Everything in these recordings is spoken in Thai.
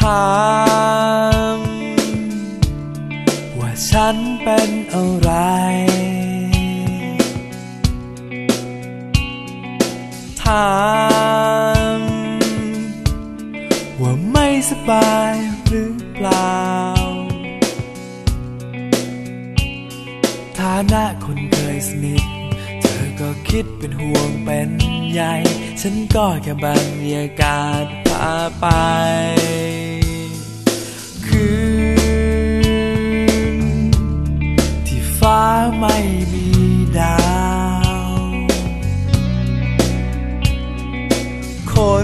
ามว่าฉันเป็นอะไรถามว่าไม่สบายหรือเปล่าฐานะคนเคยสนิทเธอก็คิดเป็นห่วงเป็นใยฉันก็แค่บรรยากาศพาไปคืนที่ฟ้าไม่มีดาวคน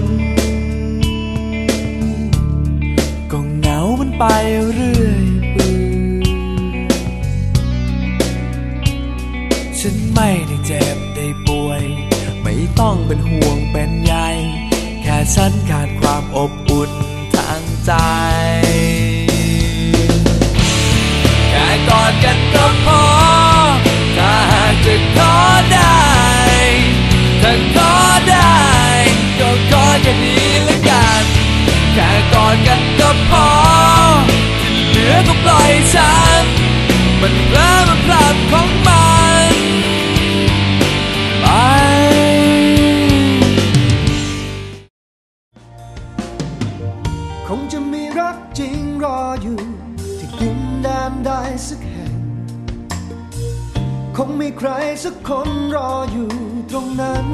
ก็เหงามันไปเรื่อยเปื่อยฉันไม่ได้เจ็บได้ป่วยไม่ต้องเป็นห่วงเป็นใยแค่ฉันขาดความอบอุ่นทางใจแค่กอดกันก็พอถ้าหากจะขอได้ถ้าขอได้ก็ขอแค่นี้ละกันแค่กอดกันก็พอที่เหลือก็ปล่อยฉันมันเริ่มมันพลัดของมันไปคงจะมีรักจริงรออยู่ที่ดินแดนใดสักแห่งคงมีใครสักคนรออยู่ตรงนั้น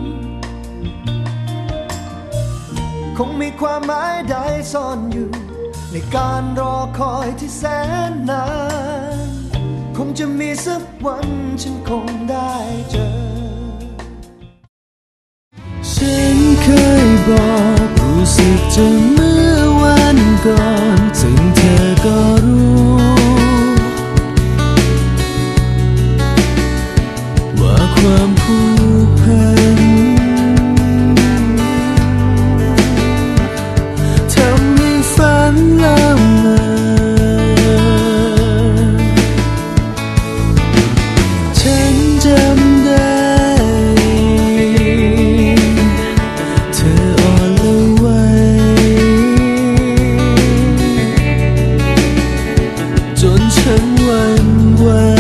คงมีความหมายใดซ่อนอยู่ในการรอคอยที่แสนนานคงจะมีสักวันฉันคงได้เจอฉันเคยบอกรู้สึกจะเมื่อวันก่อนซึ่งเธอก็รู้ว่าความผูกพันทำให้ฝันละเมอฉันจำได้เธออ่อนละไว้จนฉันหวั่นไหว